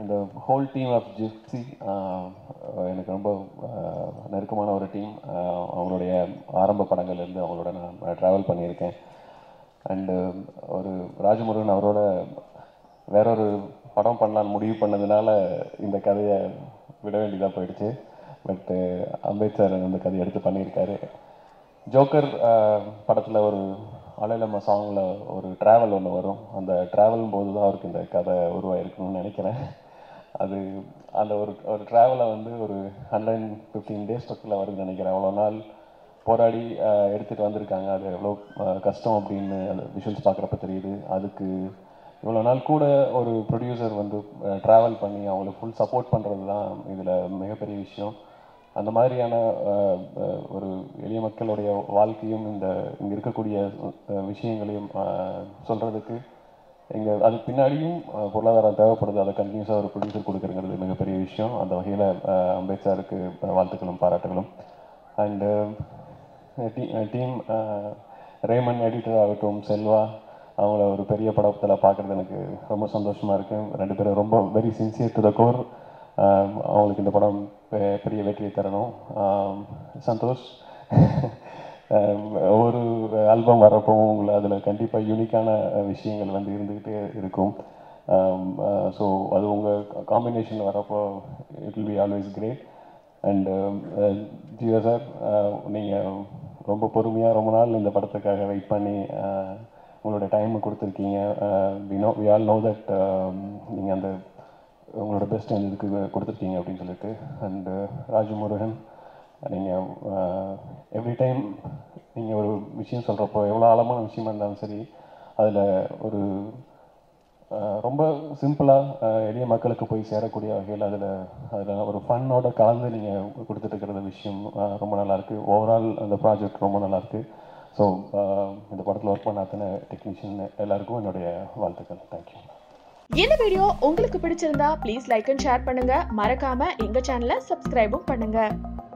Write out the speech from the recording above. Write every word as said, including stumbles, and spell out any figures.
the whole team of Gypsy, எனக்கு ரொம்ப நெருக்கமான ஒரு டீம். அவங்களுடைய ஆரம்ப படங்கள்லேருந்து அவங்களோட நான் ட்ராவல் பண்ணியிருக்கேன். அண்டு ஒரு ராஜமுருகன் அவரோட வேறொரு படம் பண்ணலான்னு முடிவு பண்ணதுனால இந்த கதையை விட வேண்டியதாக போயிடுச்சு. பட்டு அம்பேத்கர் அந்த கதையை எடுத்து பண்ணியிருக்காரு. ஜோக்கர் படத்தில் ஒரு அலையிலம்மா சாங்கில் ஒரு ட்ராவல் ஒன்று வரும். அந்த ட்ராவலும் போது தான் அவருக்கு இந்த கதை உருவாயிருக்கணும்னு நினைக்கிறேன். அது அந்த ஒரு ஒரு ட்ராவலை வந்து ஒரு ஹண்ட்ரட் அண்ட் ஃபிஃப்டீன் டேஸ் பக்கத்தில் வருதுன்னு நினைக்கிறேன். அவ்வளோ நாள் போராடி எடுத்துகிட்டு வந்திருக்காங்க. அது எவ்வளோ கஷ்டம் அப்படின்னு அந்த விஷுவல்ஸ் பார்க்குறப்ப தெரியுது. அதுக்கு இவ்வளோ நாள் கூட ஒரு ப்ரொடியூசர் வந்து ட்ராவல் பண்ணி அவங்களுக்கு ஃபுல் சப்போர்ட் பண்ணுறது தான் இதில் மிகப்பெரிய விஷயம். அந்த மாதிரியான ஒரு எளிய மக்களுடைய வாழ்க்கையும் இந்த இங்கே இருக்கக்கூடிய விஷயங்களையும் சொல்கிறதுக்கு இங்கே அதுக்கு பின்னாடியும் பொருளாதாரம் தேவைப்படுது. அதை கண்டினியூஸாக ஒரு ப்ரொடியூசர் கொடுக்குறங்கிறது மிகப்பெரிய விஷயம். அந்த வகையில் அம்பேத்கருக்கு வாழ்த்துக்களும் பாராட்டுகளும். அண்டு டீம் ரேமன் எடிட்டர் ஆகட்டும், செல்வா, அவங்கள ஒரு பெரிய படத்தில் பார்க்குறது எனக்கு ரொம்ப சந்தோஷமாக இருக்குது. ரெண்டு பேரும் ரொம்ப very sincere to the core. அவங்களுக்கு இந்த படம் பெரிய வெற்றியை தரணும். சந்தோஷ், ஒரு ஆல்பம் வரப்போவும் உங்களை அதில் கண்டிப்பாக யூனிக்கான விஷயங்கள் வந்து இருந்துக்கிட்டே இருக்கும். ஸோ அது உங்கள் காம்பினேஷன் வரப்போ it will be always great. And Jeeva sir, நீங்கள் ரொம்ப பொறுமையாக ரொம்ப நாள் இந்த படத்துக்காக வெயிட் பண்ணி உங்களோட டைமை கொடுத்துருக்கீங்க. We know we all know that நீங்கள் அந்த உங்களோட பெஸ்ட் அந்த இதுக்கு கொடுத்துருக்கீங்க அப்படின்னு சொல்லிட்டு. அண்டு ராஜமுருகன், நீங்கள் எவ்ரி டைம் நீங்கள் ஒரு விஷயம் சொல்கிறப்போ எவ்வளோ ஆழமான விஷயமா இருந்தாலும் சரி, அதில் ஒரு ரொம்ப சிம்பிளாக எளிய மக்களுக்கு போய் சேரக்கூடிய வகையில் அதில் அதில் ஒரு ஃபன்னோட கலந்து நீங்கள் கொடுத்துட்டு இருக்கிற விஷயம் ரொம்ப நல்லாயிருக்கு. ஓவரால் அந்த ப்ராஜெக்ட் ரொம்ப நல்லாயிருக்கு. ஸோ இந்த படத்தில் ஒர்க் பண்ண அத்தனை டெக்னீஷியன் எல்லாருக்கும் என்னுடைய வாழ்த்துக்கள். தேங்க்யூ. இந்த வீடியோ உங்களுக்கு பிடிச்சிருந்தா ப்ளீஸ் லைக் அண்ட் ஷேர் பண்ணுங்க. மறக்காம எங்க சேனலை சப்ஸ்கிரைபும் பண்ணுங்க.